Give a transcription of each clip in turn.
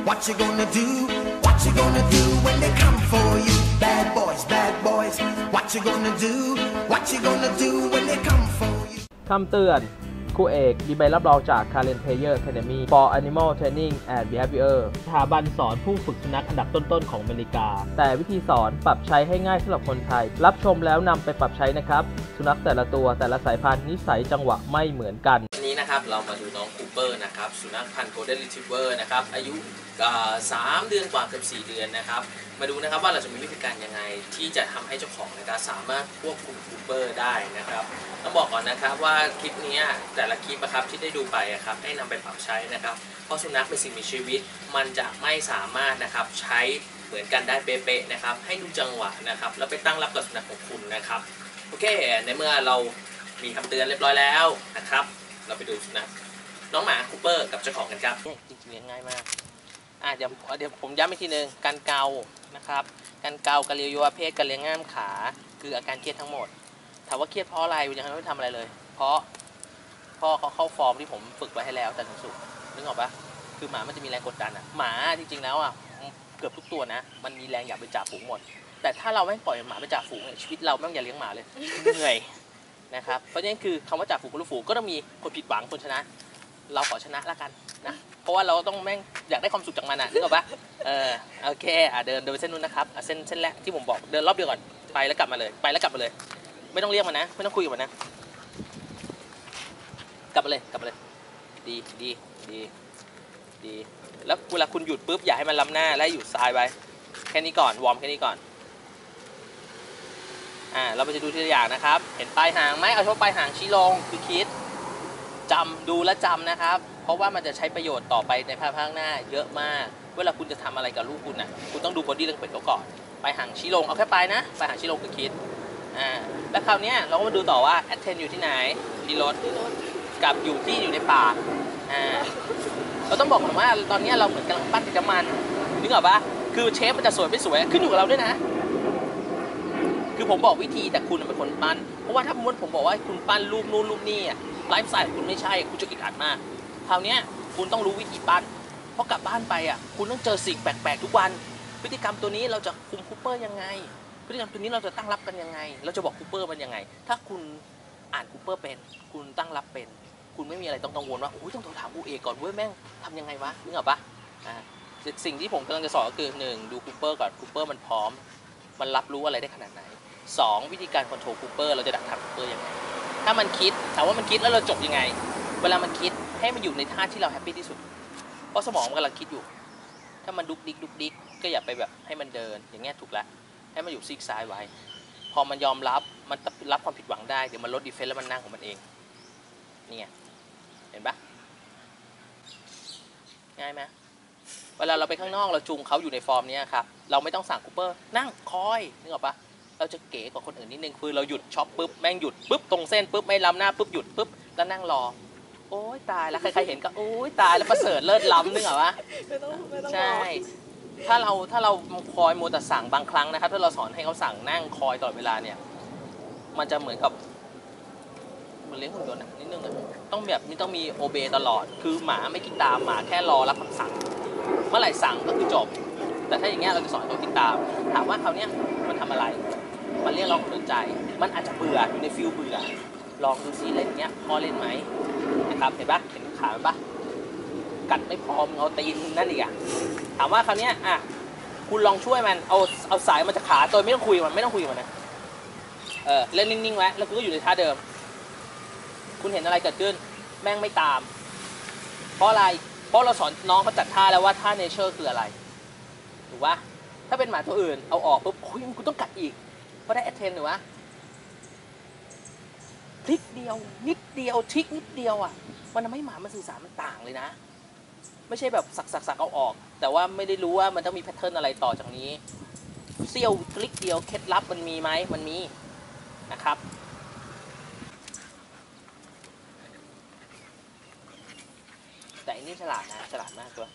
What you gonna do? What you gonna do when they come for you? Bad boys, bad boys. What you gonna do? What you gonna do when they come for you? คำเตือนครูเอกมีใบรับรองจาก Karen Player Academy for Animal Training and Behavior สถาบันสอนผู้ฝึกสุนัขอันดับต้นๆของอเมริกาแต่วิธีสอนปรับใช้ให้ง่ายสำหรับคนไทยรับชมแล้วนำไปปรับใช้นะครับสุนัขแต่ละตัวแต่ละสายพันธุ์นิสัยจังหวะไม่เหมือนกันวันนี้นะครับเรามาดูน้องคูเปอร์นะครับสุนัขพันธุ์ Golden Retriever นะครับอายุ3 เดือนกว่าเกือบ4 เดือนนะครับมาดูนะครับว่าเราจะมีวิธีการยังไงที่จะทำให้เจ้าของนะครับสามารถควบคุมคูเปอร์ได้นะครับต้องบอกก่อนนะครับว่าคลิปนี้แต่ละคลิปนะครับที่ได้ดูไปครับให้นำไปปรับใช้นะครับเพราะสุนัขเป็นสิ่งมีชีวิตมันจะไม่สามารถนะครับใช้เหมือนกันได้เป๊ะๆนะครับให้ดูจังหวะนะครับแล้วไปตั้งรับกับสุนัขของคุณนะครับโอเคในเมื่อเรามีคำเตือนเรียบร้อยแล้วนะครับเราไปดูสุนัขน้องหมาคูเปอร์กับเจ้าของกันครับจริงๆเลี้ยงง่ายมากเดี๋ยวผมย้ำอีกทีนึงการเกานะครับการเกาการเลี้ยงยวเพศการเลี้ยงง่ามขาคืออาการเครียดทั้งหมดถามว่าเครียดเพราะอะไรยังไม่ทำอะไรเลยเพราะพ่อเขาเข้าฟอร์มที่ผมฝึกไว้ให้แล้วแต่สุดนึกออกปะคือหมามันจะมีแรงกดดันหมาจริงๆแล้วเกือบทุกตัวนะมันมีแรงอยากไปจ่าฝูงหมดแต่ถ้าเราไม่ปล่อยหมาไปจ่าฝูงชีวิตเราไม่ต้องอย่าเลี้ยงหมาเลยเหนื่อยนะครับเพราะฉะนั้นคือคำว่าจ่าฝูงกับลูกฝูงก็ต้องมีคนผิดหวังคนชนะเราขอชนะละกันนะเพราะว่าเราต้องแม่งอยากได้ความสุขจากมันนึกออกปะโอเคเดินเส้นนู้นนะครับเส้นแรกที่ผมบอกเดินรอบเดียวก่อนไปแล้วกลับมาเลยไปแล้วกลับมาเลยไม่ต้องเรียกมันนะไม่ต้องคุยกับมันนะกลับมาเลยดีแล้วเวลาคุณหยุดปุ๊บอย่าให้มันล้ำหน้าและหยุดซ้ายไว้แค่นี้ก่อนวอร์มแค่นี้ก่อนเราไปดูทีละอย่างนะครับเห็นปลายหางไหมเอาเฉพาะปลายหางชี้ลงคือคิดจำดูและจำนะครับเพราะว่ามันจะใช้ประโยชน์ต่อไปในภายภาคหน้าเยอะมากเวลาคุณจะทำอะไรกับลูกคุณคุณต้องดูบอดี้เรื่องเป็ดก่อนปลายหางชี้ลงเอาแค่ปลายนะปลายหางชี้ลงคือคิดแล้วคราวนี้เราก็มาดูต่อว่าแอทเทนอยู่ที่ไหนที่รถกับอยู่ในปากเราต้องบอกก่อนว่าตอนนี้เราเหมือนกำลังปั้นกับมันนึกออกปะคือเชฟมันจะสวยไม่สวยขึ้นอยู่กับเราด้วยนะคือผมบอกวิธีแต่คุณเป็นคนปั้นเพราะว่าถ้าผมบอกว่าคุณปั้นรูปนู้นรูปนี่ไลฟ์สไตล์คุณไม่ใช่คุณจะอึดอัดมากคราวนี้คุณต้องรู้วิธีปั้นเพราะกลับบ้านไปคุณต้องเจอสิ่งแปลกๆทุกวันพฤติกรรมตัวนี้เราจะคุมคูเปอร์ยังไงพฤติกรรมตัวนี้เราจะตั้งรับกันยังไงเราจะบอกคูเปอร์มันยังไงถ้าคุณอ่านคูเปอร์เป็นคุณตั้งรับเป็นคุณไม่มีอะไรต้องกังวลว่าต้องโทรถามอูเอก่อนเว้ยแม่งทำยังไงวะนึกออกปะสิ่งที่ผมกำลังจะสอนก็คือ1ดูคูเปอร์ก่อนคูเปอร์มันพร้อมมันรับรู้อะไรได้ขนาดไหน2วิธีการคอนโทรลคูเปอร์เราจะดักทางคูเปอร์ยังไงถ้ามันคิดถามว่ามันคิดแล้วเราจบยังไงเวลามันคิดให้มันอยู่ในท่าที่เราแฮปปี้ที่สุดเพราะสมองมันกำลังคิดอยู่ถ้ามันดุกดิกก็อย่าไปแบบให้มันเดินอย่างเงี้ยถูกแล้วให้มันอยู่ซีกซ้ายไว้พอมันยอมรับมันรับความผิดหวังได้เดี๋ยวมันลดดีเฟนส์แล้วมันนั่งของมันเองนี่ไงเห็นปะง่ายไหมเวลาเราไปข้างนอกเราจูงเขาอยู่ในฟอร์มนี้ครับเราไม่ต้องสั่งคูเปอร์นั่งคอยนึกออกปะเราจะเก๋กว่าคนอื่นนิดนึงคือเราหยุดช็อปปุ๊บแม่งหยุดปุ๊บตรงเส้นปุ๊บไม่ล้ำหน้าปุ๊บหยุดปุ๊บแล้วนั่งรอโอ๊ยตายแล้วใครๆเห็นก็โอ๊ยตายแล้วประเสริฐเลิศล้ำนึกออกปะไม่ต้องใช่ถ้าเราคอยโมแต่สั่งบางครั้งนะครับถ้าเราสอนให้เขาสั่งนั่งคอยตลอดเวลาเนี่ยมันจะเหมือนกับมันเลี้ยงหุ่นยนต์นิดนึงต้องแบบไม่ต้องมีโอเบตลอดคือหมาไม่กินตามหมาแค่รอรับคำสั่งเมื่อไหร่สั่งก็คือจบแต่ถ้าอย่างเงี้ยเราจะสอนเขากินตามถามว่าเขาเนี้ยมันทำอะไรมันเรียกร้องความสนใจมันอาจจะเบื่ออยู่ในฟิลเบื่อลองดูซิเล่นเงี้ยพอเล่นไหมนะครับเห็นปะเห็นขาปะกัดไม่พอมึงเอาตีนนั่นอีกถามว่าคราวนี้คุณลองช่วยมันเอาสายมาจากขาโดยไม่ต้องคุยมันนะเล่นนิ่งๆไว้แล้วคุณก็อยู่ในท่าเดิมคุณเห็นอะไรเกิดขึ้นแม่งไม่ตามเพราะอะไรเพราะเราสอนน้องเขาจัดท่าแล้วว่าท่าเนเชอร์คืออะไรถูกปะถ้าเป็นหมาตัวอื่นเอาออกปุ๊บคุณต้องกัดอีกเพราะได้แอทเทนหรือวะทริกเดียวนิดเดียวทริกนิดเดียวมันทำให้หมามันสื่อสารมันต่างเลยนะไม่ใช่แบบสักเอาออกแต่ว่าไม่ได้รู้ว่ามันต้องมีแพทเทิร์นอะไรต่อจากนี้เสี้ยวคลิกเดียวเคล็ดลับมันมีไหมมันมีนะครับแต่อันนี้ฉลาดนะฉลาดมากตัว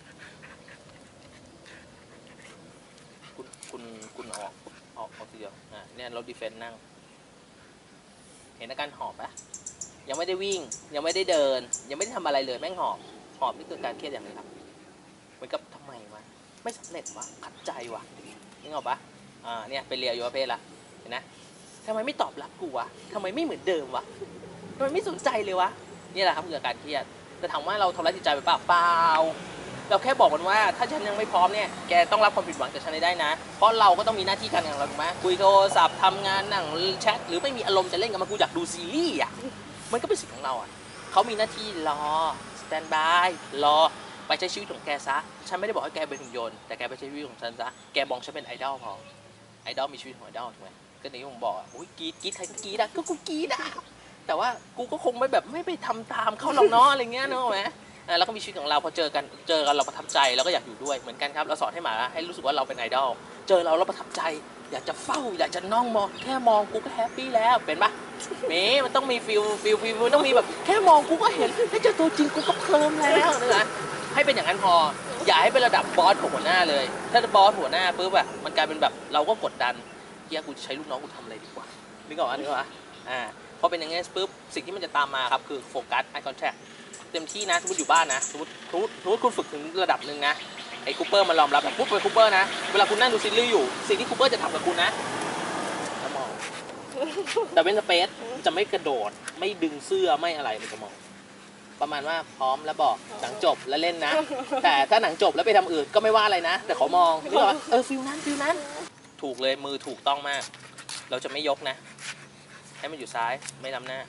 คุณออกทีเดียวเนี่ยรถดีเฟนต์นั่งเห็นอาการหอบปะยังไม่ได้วิ่งยังไม่ได้เดินยังไม่ได้ทำอะไรเลยแม่งหอบนี่คือการเครียดอย่างนี้ครับมือนกับทำไมวะไม่สำเร็จวะขัดใจวะนึกออกปะเนี่ยไปเรียนอยุวเพศละเห็นนะทำไมไม่ตอบรับกูวะทำไมไม่เหมือนเดิมวะทำไมไม่สนใจเลยวะนี่แหละครับคืออาการเครียดแต่ถามว่าเราทำร้ายจิตใจไปเปล่าเราแค่บอกมันว่าถ้าฉันยังไม่พร้อมเนี่ยแกต้องรับความผิดหวังจากฉันได้นะเพราะเราก็ต้องมีหน้าที่การงานของเราถูกไหมคุยโทรศัพท์ทำงานนั่งแชทหรือไม่มีอารมณ์จะเล่นกับมันกูอยากดูซีรีส์อ่ะมันก็เป็นสิทธิ์ของเราอ่ะเขามีหน้าที่รอสแตนบายรอไปใช้ชีวิตของแกซะฉันไม่ได้บอกให้แกเป็นหุ่นยนต์แต่แกไปใช้ชีวิตของฉันซะแกมองฉันเป็นไอดอลพอไอดอลมีชีวิตของไอดอลถูกไหมก็อย่างที่ผมบอกอ่ะโอ้ยกรีดใครก็กรีดอ่ะก็กูกรีดอ่ะแต่ว่ากูก็คงไม่ไปทำตามเขาหรอกเนาะอะไรเงี้ยเนาะไหมแล้วก็มีชีวิตของเราพอเจอกันเราประทับใจแล้วก็อยากอยู่ด้วยเหมือนกันครับเราสอนให้หมาให้รู้สึกว่าเราเป็นไอดอลเจอเราประทับใจอยากจะเฝ้าอยากจะน้องมองแค่มองกูก็แฮปปี้แล้วเป็นปะมันต้องมีฟิลต้องมีแบบแค่มองกูก็เห็นถ้าเจอตัวจริงกูก็เพลินแล้วนะให้เป็นอย่างนั้นพออย่าให้เป็นระดับบอสของหัวหน้าเลยถ้าบอสหัวหน้าปุ๊บแบบมันกลายเป็นแบบเราก็กดดันเฮียกูจะใช้ลูกน้องกูทำอะไรดีกว่านึกออกปะพอเป็นอย่างงี้ปุ๊บสิ่งที่มันจะตามมาครับคือโฟกัส eye contact เต็มที่นะสมมติอยู่บ้านนะสมมติคุณฝึกถึงระดับหนึ่งนะไอ้คูเปอร์มันยอมรับแบบพูดไปคูเปอร์นะเวลาคุณนั่งดูซีรีส์อยู่สิ่งที่คูเปอร์จะทำกับคุณนะจะมองแต่เว้นสเปซจะไม่กระโดดไม่ดึงเสื้อไม่อะไรมันจะมองประมาณว่าพร้อมแล้วบอกหนังจบแล้วเล่นนะแต่ถ้าหนังจบแล้วไปทำอื่นก็ไม่ว่าอะไรนะแต่ขอมองนึกออกฟิลนั้นถูกเลยมือถูกต้องมากเราจะไม่ยกนะให้มันอยู่ซ้ายไม่นำหน้า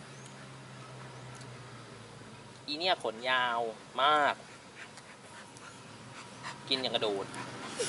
อีเนี่ยขนยาวมากกินอย่างกระโดด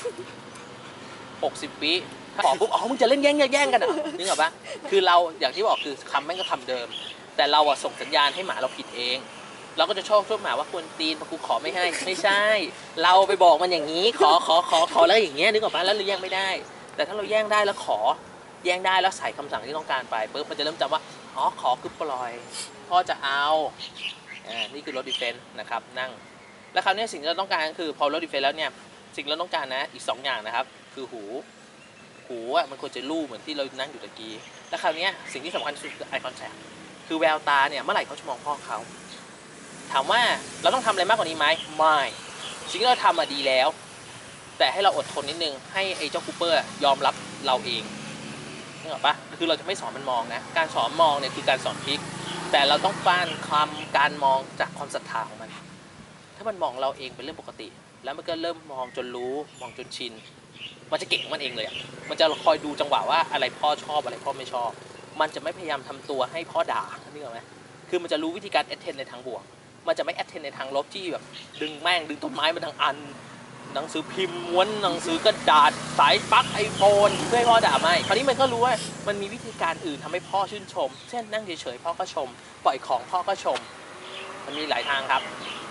60 วิถ้าบอกปุ๊บมึงจะเล่นแย่งกันเหรอนึกออกปะคือเราอย่างที่บอกคือคำแม่งก็คำเดิมแต่เราส่งสัญญาณให้หมาเราผิดเองเราก็จะชอบหมาว่าควรตีนพอกูขอไม่ให้ไม่ใช่เราไปบอกมันอย่างนี้ขอแล้วอย่างเงี้ยนึกออกปะแล้วเราแย่งไม่ได้แต่ถ้าเราแย่งได้แล้วขอแย่งได้แล้วใส่คำสั่งที่ต้องการไปปุ๊บมันจะเริ่มจำว่าขอคือปล่อยพ่อจะเอานี่คือรถดีเฟนส์นะครับนั่งแล้วคราวนี้สิ่งที่เราต้องการก็คือพอรถดีเฟนส์แล้วเนี่ยสิ่งที่เราต้องการนะอีก2อย่างนะครับคือหูมันควรจะลู่เหมือนที่เรานั่งอยู่ตะกี้แล้วคราวนี้สิ่งที่สำคัญสุดคือ eye contact คือแววตาเนี่ยเมื่อไหร่เขาจะมองพ่อเขาถามว่าเราต้องทำอะไรมากกว่านี้ไหมไม่สิ่งที่เราทำดีแล้วแต่ให้เราอดทนนิดนึงให้ไอ้เจ้าคูเปอร์ยอมรับเราเองนึกออกปะคือเราจะไม่สอนมันมองนะการสอนมองเนี่ยคือการสอนพลิกแต่เราต้องป้านการมองจากความศรัทธาของมันถ้ามันมองเราเองเป็นเรื่องปกติแล้วมันก็เริ่มมองจนรู้มองจนชินมันจะเก่งของมันเองเลยมันจะคอยดูจังหวะว่าอะไรพ่อชอบอะไรพ่อไม่ชอบมันจะไม่พยายามทำตัวให้พ่อด่านึกออกไหมคือมันจะรู้วิธีการแอดเทนในทางบวกมันจะไม่แอดเทนในทางลบที่แบบดึงต้นไม้มาทางอันหนังสือพิมพ์ม้วนหนังสือกระดาษสายปลั๊กไอโฟนเพื่อให้พ่อด่าไม่คราวนี้มันก็รู้ว่ามันมีวิธีการอื่นทำให้พ่อชื่นชมเช่นนั่งเฉยๆพ่อก็ชมปล่อยของพ่อก็ชมมันมีหลายทางครับ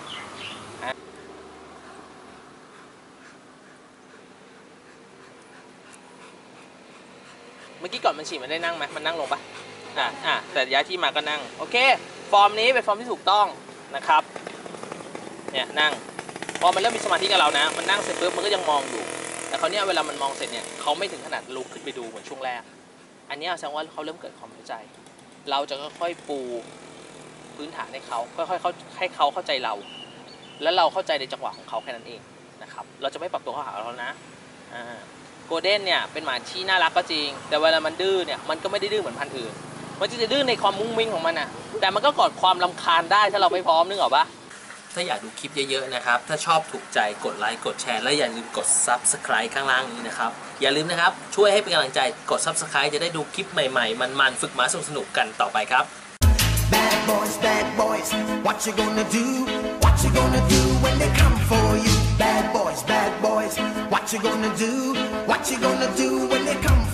เมื่อกี้ก่อนมันฉี่มันได้นั่งไหมมันนั่งลงปะแต่ย้ายที่มาก็นั่งโอเคฟอร์มนี้เป็นฟอร์มที่ถูกต้องนะครับเนี่ยนั่งพอมันเริ่มมีสมาธิกับเรานะมันนั่งเสร็จปุ๊บมันก็ยังมองอยู่แต่คราวนี้เวลามันมองเสร็จเนี่ยเขาไม่ถึงขนาดลุกขึ้นไปดูเหมือนช่วงแรกอันนี้แสดงว่าเขาเริ่มเกิดความเข้าใจเราจะค่อยๆปูพื้นฐานให้เขาค่อยๆให้เขาเข้าใจเราแล้วเราเข้าใจในจังหวะของเขาแค่นั้นเองนะครับเราจะไม่ปรับตัวเข้าหาเรานะโกลเด้นเนี่ยเป็นหมาที่น่ารักก็จริงแต่เวลามันดื้อเนี่ยมันก็ไม่ได้ดื้อเหมือนพันธุ์อื่นมันจะดื้อในความมุ้งมิ้งของมันนะแต่มันก็กอดความรำคาญได้ถ้าเราไม่พร้อมนึกออกปะถ้าอยากดูคลิปเยอะๆนะครับถ้าชอบถูกใจกดไลค์กดแชร์และอย่าลืมกด Subscribe ข้างล่างนี้นะครับอย่าลืมนะครับช่วยให้เป็นกำลังใจกด Subscribe จะได้ดูคลิปใหม่ๆมันๆฝึกหมาสนุกๆกันต่อไปครับ Bad boys, what you gonna do? What you gonna do when they come for you? Bad boys, what you gonna do? What you gonna do when they come